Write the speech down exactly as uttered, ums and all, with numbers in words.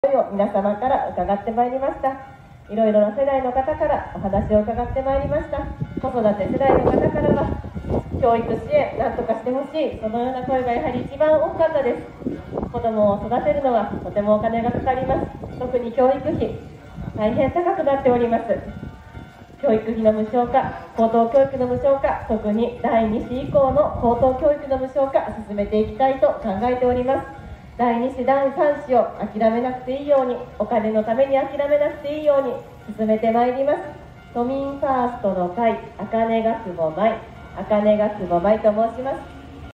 を皆様から伺ってまいりました。いろいろな世代の方からお話を伺ってまいりました。子育て世代の方からは教育支援なんとかしてほしい、そのような声がやはり一番多かったです。子どもを育てるのはとてもお金がかかります。特に教育費大変高くなっております。教育費の無償化、高等教育の無償化、特にだいに子以降の高等教育の無償化進めていきたいと考えております。だいに子、だいさん子を諦めなくていいように、お金のために諦めなくていいように進めてまいります。都民ファーストの会、あかねがつぼ舞、あかねがつぼ舞と申します。